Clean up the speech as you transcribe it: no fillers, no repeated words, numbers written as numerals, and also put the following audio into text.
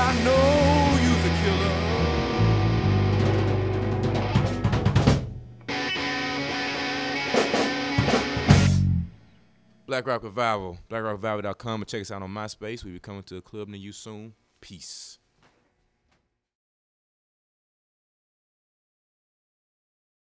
I know you's a killer. Black Rock Revival, blackrockrevival.com, and check us out on MySpace. We'll be coming to a club near you soon. Peace.